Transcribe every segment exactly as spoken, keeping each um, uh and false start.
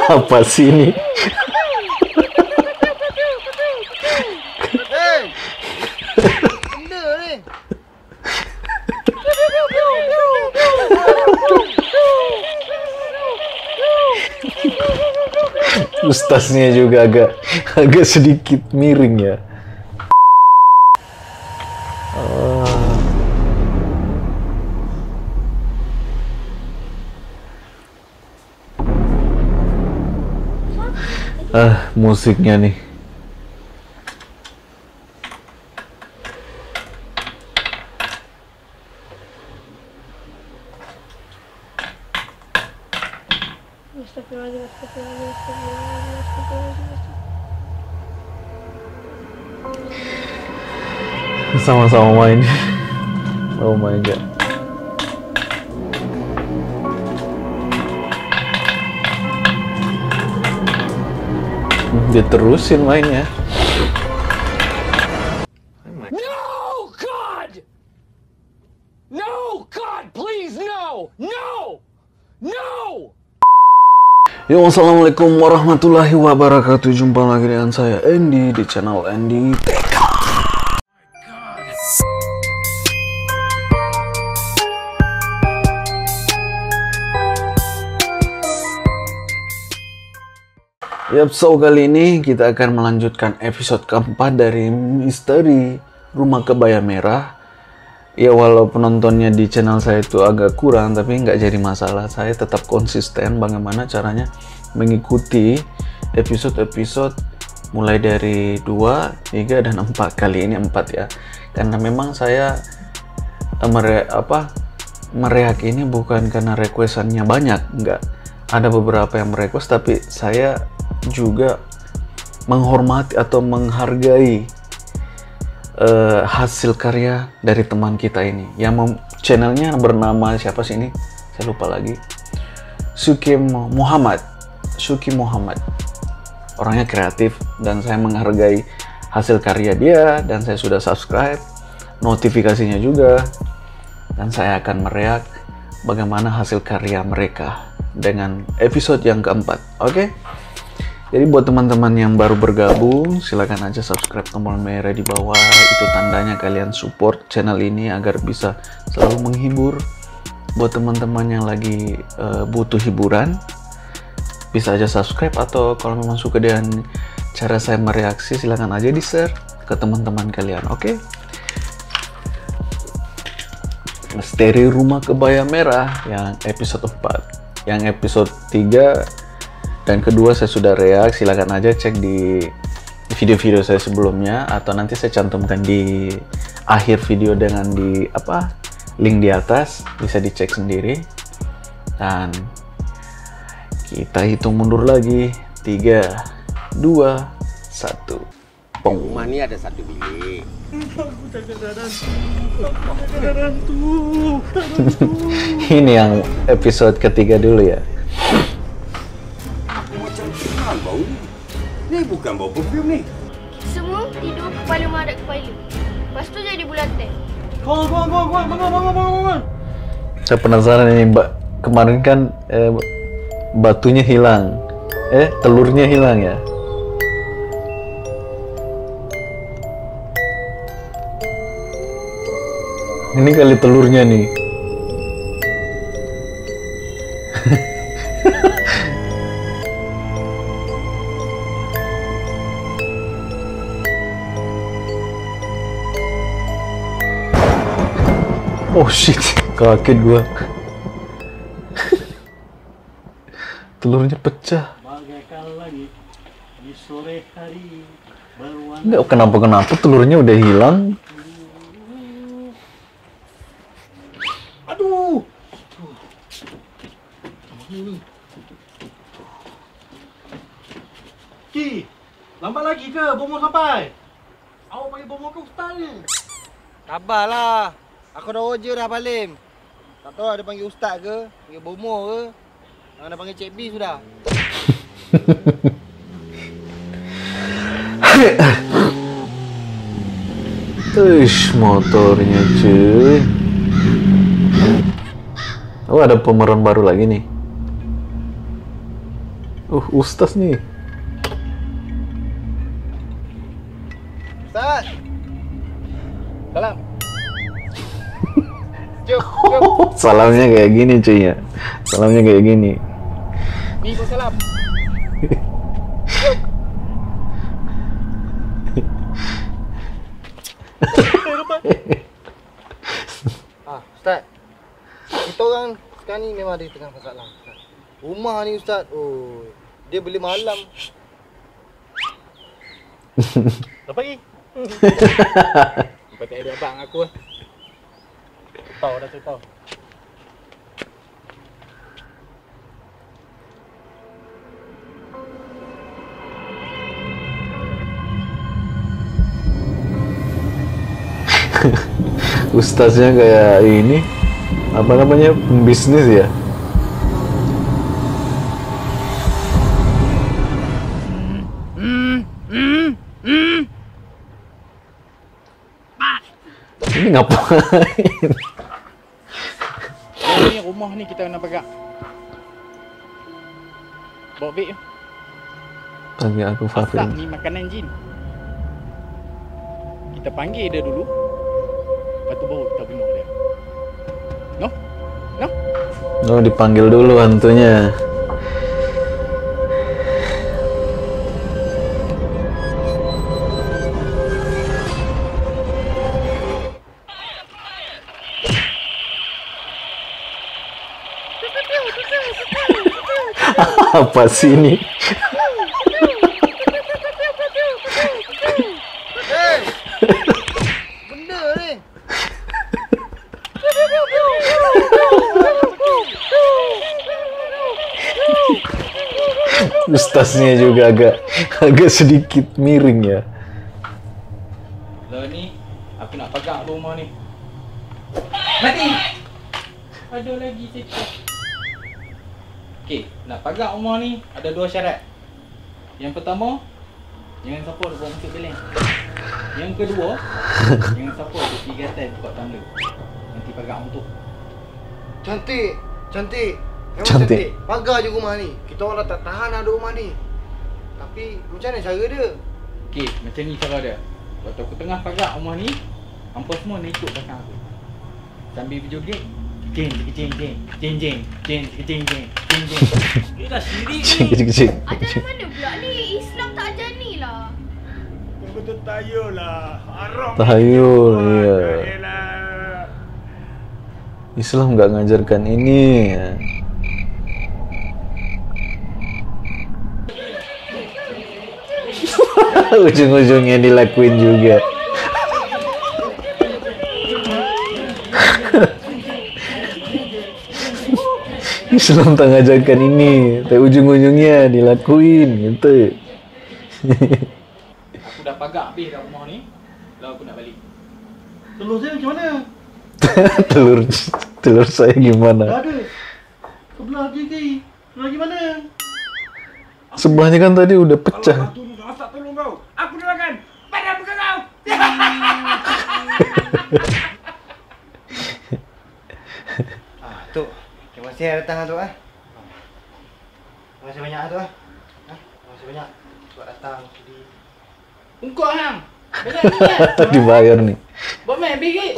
Apa sih ini? Hei! Benda ni. Ustaznya juga agak agak sedikit miring ya. Ah, musiknya nih. Sama-sama main. Oh my god. Diterusin mainnya. No, God! No, God, please, no! No! No! Yo, assalamualaikum warahmatullahi wabarakatuh. Jumpa lagi dengan saya Andy di channel Andy T K. Yap, so kali ini kita akan melanjutkan episode keempat dari misteri Rumah Kebaya Merah. Ya, walau penontonnya di channel saya itu agak kurang, tapi nggak jadi masalah. Saya tetap konsisten bagaimana caranya mengikuti episode-episode mulai dari dua, tiga, dan empat. Kali ini empat ya. Karena memang saya mere apa mereak ini bukan karena requestannya banyak, nggak. Ada beberapa yang merequest, tapi saya juga menghormati atau menghargai uh, hasil karya dari teman kita ini yang channelnya bernama siapa sih ini, saya lupa lagi. Suki Muhammad Suki Muhammad orangnya kreatif dan saya menghargai hasil karya dia, dan saya sudah subscribe, notifikasinya juga, dan saya akan mereak bagaimana hasil karya mereka dengan episode yang keempat. Oke, okay? Jadi buat teman-teman yang baru bergabung, silakan aja subscribe tombol merah di bawah. Itu tandanya kalian support channel ini agar bisa selalu menghibur. Buat teman-teman yang lagi uh, butuh hiburan, bisa aja subscribe, atau kalau memang suka dengan cara saya mereaksi, silakan aja di share ke teman-teman kalian. Oke, okay? Misteri Rumah Kebaya Merah yang episode empat. Yang episode tiga dan kedua saya sudah reak, silakan aja cek di video-video saya sebelumnya, atau nanti saya cantumkan di akhir video dengan di apa link di atas, bisa dicek sendiri. Dan kita hitung mundur lagi, tiga, dua, satu. Rumah ni ada satu bilik. Ini yang episode ketiga dulu ya. Aku macam kenal bau ni. Ni bukan bau perfume ni. Semua tidur kepala madap kepala. Lepas tu jadi bulatan. Kau, kau, kau, kau, bangun, bangun, bangun, bangun. Saya penasaran ini, Mbak. Kemarin kan eh, batunya hilang. Eh, telurnya hilang ya. Ini kali telurnya nih. Oh shit, kaget gua. Telurnya pecah. Bagaikan lagi di sore hari berwarna. Enggak, kenapa-kenapa telurnya udah hilang. Aduh. Ki, lambat lagi ke? Bomo sampai. Awak panggil bomo ke ustaz ni? Sabarlah. Aku dah order dah Balim. Tak tahu ada panggil ustaz ke, panggil bomo ke. Jangan dah panggil Cik B sudah. Tush, motornya cuy. Oh, ada pemeran baru lagi nih. Uh, Ustaz nih. Ustaz. Salam. Jom, jom. Salamnya kayak gini cuy ya. Salamnya kayak gini. Ni pun salam. Ah, Ustaz. Kita orang sekarang ni memang ada tengah masalah. Ustaz. Rumah ni Ustaz, oh, dia beli malam. Dah pergi. Kau tak ada abang aku lah. Tahu dah saya tahu. Ustaznya kayak ini, apa namanya, pembisnis ya. Ini ngapain? Ni rumah ni kita kena pegang. Bawa beg. Panggil aku Tak, Fafil. ni makanan jin. Kita panggil dia dulu. Lepas tu baru kita bunuh dia. No? No? Oh, dipanggil dulu hantunya. Apa sih ini? Hei! Benda ni. Ustaznya juga agak agak sedikit miring ya. Lah ni aku nak pegang rumah ni. Mati. Ada lagi cekak. Okey, nak pegang rumah ni ada dua syarat. Yang pertama, jangan siapa dia bawa masuk beleng. Yang kedua, jangan siapa dia pergi gatal buka tanda. Nanti pegang untuk. Cantik, cantik. Memang Cantik. cantik. Pagar je rumah ni. Kita orang dah tak tahan ada rumah ni. Tapi macam mana cara dia? Okey, macam ni cara dia. Waktu aku tengah pagar rumah ni, hampa semua nak ikut belakang aku. Sambil berjoget, jeng jeng jeng jeng jeng jeng jeng jeng jeng jeng jeng. Dia dah syirik Kecil ni. kecil kecil. Ajaran mana pula ni? Islam tak ajar ni lah. Betul tayul lah. Haram. Tahayul, iya. Islam nggak ngajarkan ini. Ujung-ujungnya dilakuin juga. Islam tak ngajarkan ini, tapi ujung-ujungnya dilakuin gitu. Aku dah pagar habis dah rumah ni. Lalu aku nak balik. Telur saya macam mana? telur telur saya Tak gimana? ada. Sebelah gigi. Sebelah gimana? Sebelahnya kan tadi udah pecah. Hantu ni masak tolong kau. Aku dah makan. Pada bukan kau. Ah, tu. Terima kasih datang tu eh. Terima kasih banyak tu eh. Ha? Terima kasih banyak buat datang sudi. Ungkok hang. Banyak ni kan? Dibayar nih. Buat main bigit.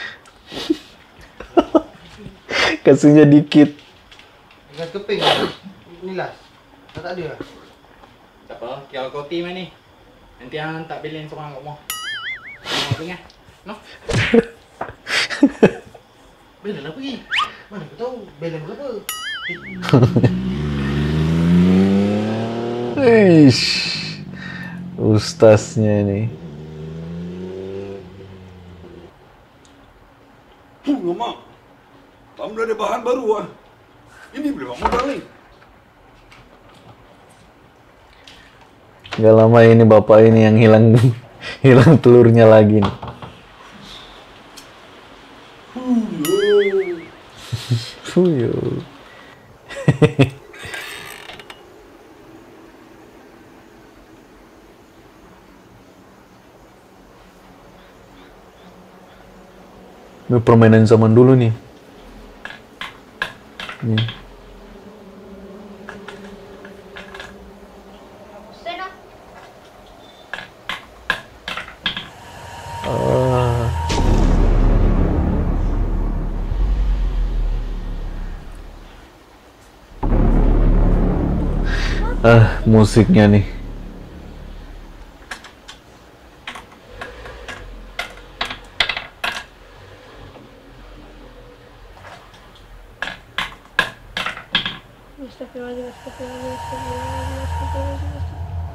Kasihnya dikit. Dengan keping ni las. Tak tak ada. Tak apa, kira kau tim ni. Nanti hang tak belen seorang kat rumah. Rumah tu ingat. No? Belen lah pergi. Mana aku tahu belen berapa? Eish. Ustaznya nih. Huh, mak. Kamu dah ada bahan baru ah. Ini boleh bangun balik. Gak lama ini bapak ini yang hilang hilang telurnya lagi nih. Fuyo. Ini permainan zaman dulu nih. Nih. Ah, musiknya nih. Astagfirullahaladzim, astagfirullahaladzim, astagfirullahaladzim, astagfirullahaladzim.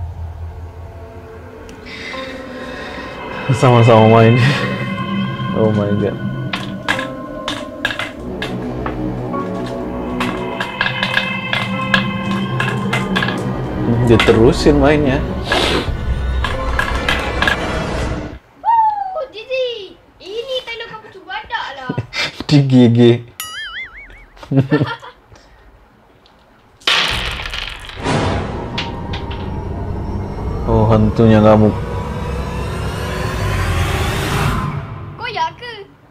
Sama-sama main. Oh my god. Dia terusin mainnya. Oh, Didi. Ini telur kapucu badak lah. Digigit. Oh, hantunya ngamuk. Koyak ke?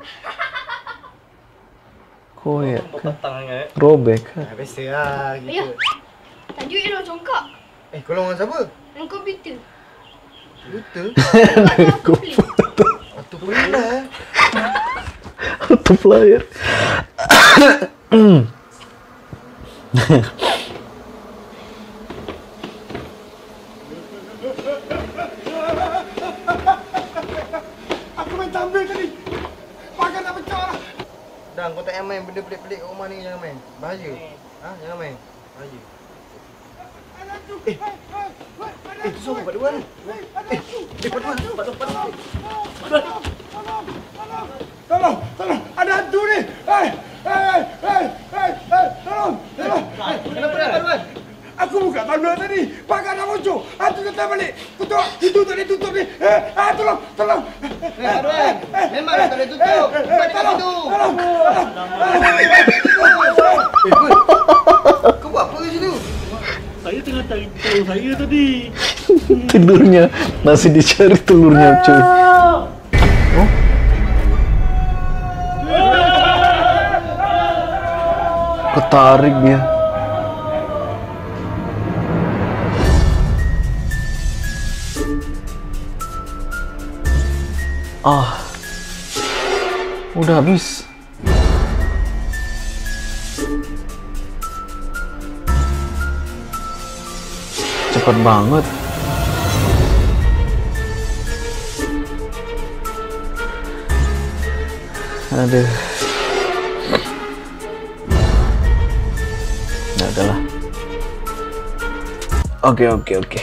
Koyak. Petang kan? Robek. Biasa lah Ayah. Tajuk elok congkak. Eh, golongan siapa? Dalam komputer. Luta? Aku beli. Atau boleh lah. Auto player. Aku main tampil tadi. Pakai tak pecah lah. Dan kau tak payah main benda pelik-pelik kat rumah ni, jangan main. Bahaya. Ha? Jangan main. Bahaya. Eh. Eh, tu siapa pada ni? Eh, eh pada mana? Pada pada. Tolong, tolong. Ada hantu ni. Hei, hei, hei, hei, hei. Tolong, tolong. Kenapa dah pada? Aku buka tanda tadi. Pakai nak muncul. Hantu datang balik. Tutup. Itu tadi tutup ni. Eh, ah, tolong, tolong. Eh, Arwan. Memang tak boleh tutup. Bukan dekat situ. Tolong, tolong. Eh, Bun. Kau buat apa kat situ? Saya tengah cari telur saya tadi. Telurnya masih dicari telurnya, cuy. Oh. Ketarik dia. Ah. Udah habis. Cepet banget. Aduh. Nggak ada lah. Oke, oke, oke.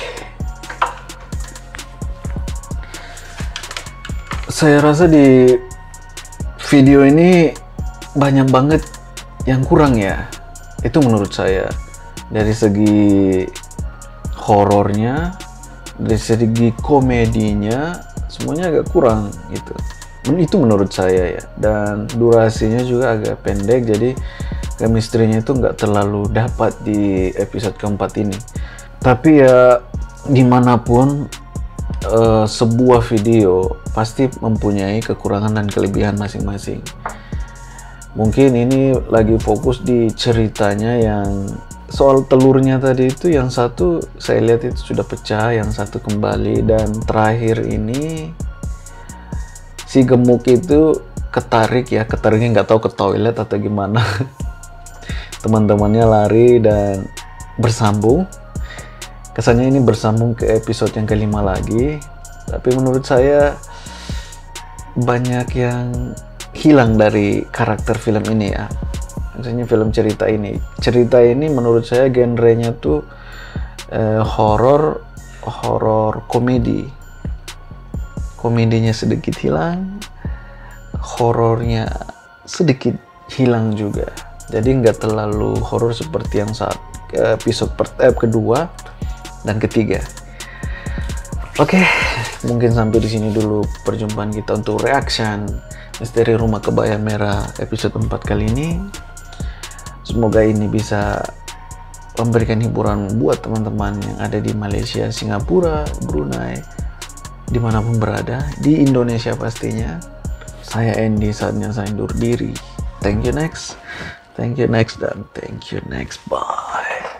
Saya rasa di video ini banyak banget yang kurang ya. Itu menurut saya. Dari segi horornya, dari segi komedinya, semuanya agak kurang gitu. Itu menurut saya ya. Dan durasinya juga agak pendek, jadi chemistry-nya itu nggak terlalu dapat di episode keempat ini. Tapi ya dimanapun uh, sebuah video pasti mempunyai kekurangan dan kelebihan masing-masing. Mungkin ini lagi fokus di ceritanya yang soal telurnya tadi itu, yang satu saya lihat itu sudah pecah, yang satu kembali, dan terakhir ini si gemuk itu ketarik ya, ketariknya nggak tahu ke toilet atau gimana. Teman-temannya lari dan bersambung. Kesannya ini bersambung ke episode yang kelima lagi, tapi menurut saya banyak yang hilang dari karakter film ini ya. Maksudnya film cerita ini. Cerita ini menurut saya genrenya tuh eh, horor, horor komedi. Komedinya sedikit hilang, horornya sedikit hilang juga. Jadi nggak terlalu horor seperti yang saat episode per, eh, kedua dan ketiga. Oke, mungkin sampai di sini dulu perjumpaan kita untuk reaction Misteri Rumah Kebaya Merah episode empat kali ini. Semoga ini bisa memberikan hiburan buat teman-teman yang ada di Malaysia, Singapura, Brunei, dimanapun berada, di Indonesia pastinya. Saya Andy, saatnya saya undur diri. Thank you next, thank you next, dan thank you next. Bye.